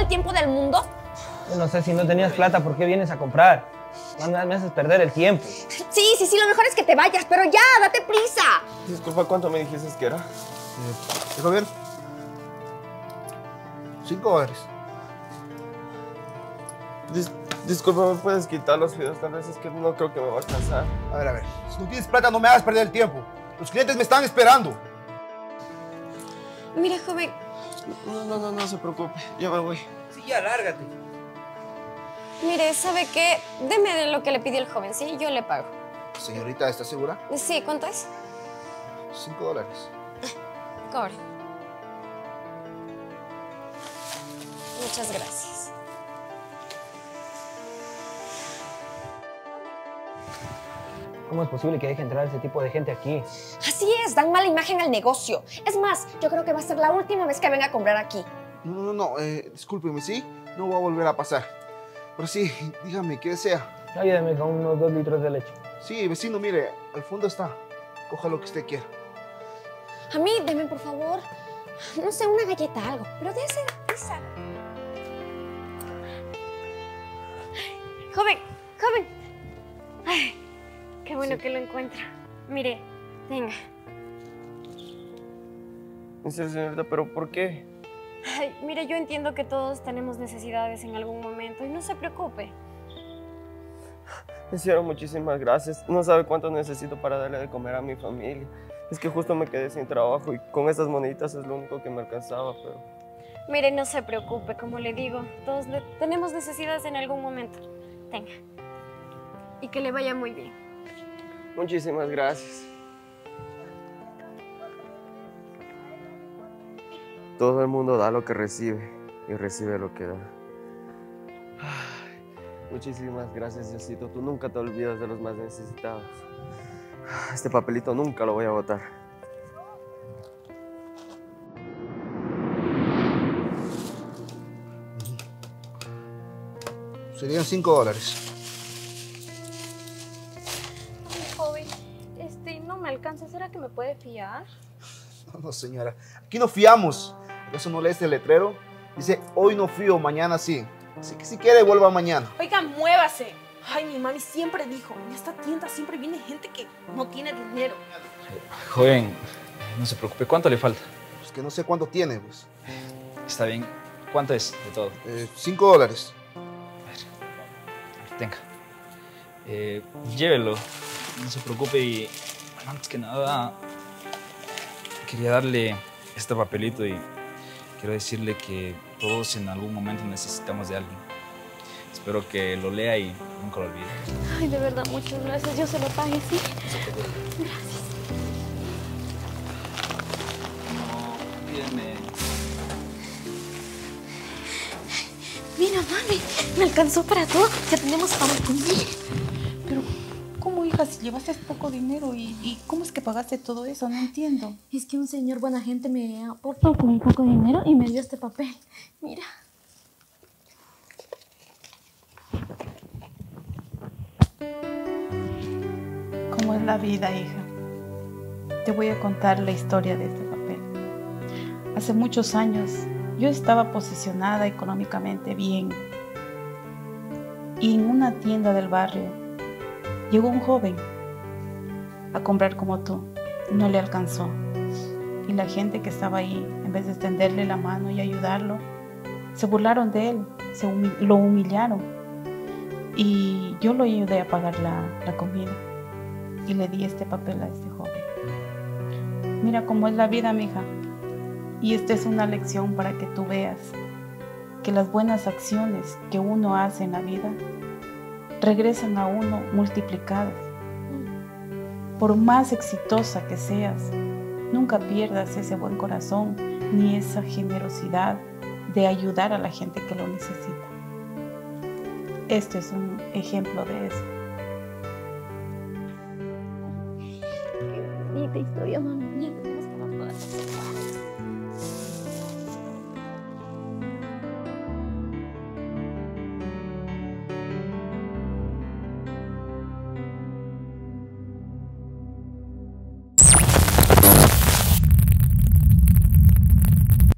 tiempo del mundo? Yo no sé, si no tenías plata, ¿por qué vienes a comprar? Me haces perder el tiempo. Sí, lo mejor es que te vayas, pero ya, date prisa. Disculpa, ¿cuánto me dijiste que era? Dejo ver. $5. Disculpa, ¿me puedes quitar los videos? Tal vez es que no creo que me va a alcanzar. A ver. Si no tienes plata, no me hagas perder el tiempo. Los clientes me están esperando. Mira, joven. No se preocupe. Ya me voy. Sí, ya, lárgate. Mire, ¿sabe qué? Deme lo que le pidió el joven, ¿sí? Yo le pago. Señorita, ¿está segura? Sí, ¿cuánto es? $5. Cobre. Muchas gracias. ¿Cómo es posible que deje entrar ese tipo de gente aquí? Así es, dan mala imagen al negocio. Es más, yo creo que va a ser la última vez que venga a comprar aquí. No, discúlpeme, ¿sí? No va a volver a pasar. Pero sí, dígame, ¿qué desea? Ayúdame con unos 2 litros de leche. Sí, vecino, mire, al fondo está. Coja lo que usted quiera. A mí, deme, por favor, no sé, una galleta, algo. Pero dése prisa. Joven. Ay, qué bueno que lo encuentra. Mire, tenga. En serio, señorita, ¿pero por qué? Ay, mire, yo entiendo que todos tenemos necesidades en algún momento y no se preocupe. En serio, muchísimas gracias. No sabe cuánto necesito para darle de comer a mi familia. Es que justo me quedé sin trabajo y con estas moneditas es lo único que me alcanzaba, pero... Mire, no se preocupe, como le digo, todos tenemos necesidades en algún momento. Tenga. Y que le vaya muy bien. Muchísimas gracias. Todo el mundo da lo que recibe y recibe lo que da. Ay, muchísimas gracias, Diosito. Tú nunca te olvidas de los más necesitados. Este papelito nunca lo voy a botar. Serían $5. Joven, no me alcanza. ¿Será que me puede fiar? No, señora. Aquí no fiamos. ¿Eso no lees el letrero? Dice, hoy no fío, mañana sí. Así que si quiere, vuelva mañana. Oiga, muévase. Ay, mi mami siempre dijo, en esta tienda siempre viene gente que no tiene dinero. Joven, no se preocupe. ¿Cuánto le falta? Pues que no sé cuánto tiene, pues. Está bien. ¿Cuánto es de todo? $5. Tenga. Llévelo. No se preocupe y, bueno, antes que nada, quería darle este papelito y quiero decirle que todos en algún momento necesitamos de alguien. Espero que lo lea y nunca lo olvide. Ay, de verdad, muchas gracias. Yo se lo pague, ¿sí? Gracias. No, olvídeme. Mira, mami, me alcanzó para todo. Ya tenemos para comer. Pero, ¿cómo, hija, si llevaste poco dinero y cómo es que pagaste todo eso? No entiendo. Es que un señor buena gente me aportó con un poco de dinero y me dio este papel. Mira. ¿Cómo es la vida, hija? Te voy a contar la historia de este papel. Hace muchos años yo estaba posicionada económicamente bien y en una tienda del barrio llegó un joven a comprar como tú. No le alcanzó y la gente que estaba ahí, en vez de extenderle la mano y ayudarlo, se burlaron de él, lo humillaron y yo lo ayudé a pagar la comida y le di este papel a este joven. Mira cómo es la vida, mija. Y esta es una lección para que tú veas que las buenas acciones que uno hace en la vida regresan a uno multiplicadas. Por más exitosa que seas, nunca pierdas ese buen corazón ni esa generosidad de ayudar a la gente que lo necesita. Este es un ejemplo de eso. Qué bonita historia, mamá.